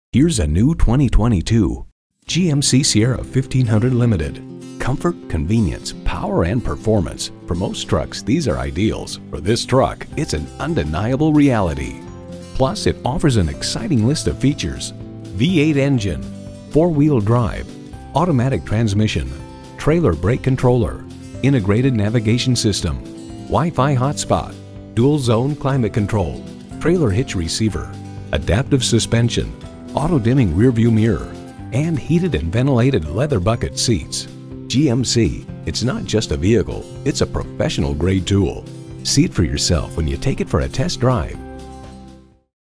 Here's a new 2022 GMC Sierra 1500 Limited. Comfort, convenience, power, and performance. For most trucks, these are ideals. For this truck, it's an undeniable reality. Plus, it offers an exciting list of features: V8 engine, 4-wheel drive, automatic transmission, trailer brake controller, integrated navigation system, Wi-Fi hotspot, dual zone climate control, trailer hitch receiver, adaptive suspension, auto-dimming rearview mirror, and heated and ventilated leather bucket seats. GMC, it's not just a vehicle, it's a professional grade tool. See it for yourself when you take it for a test drive.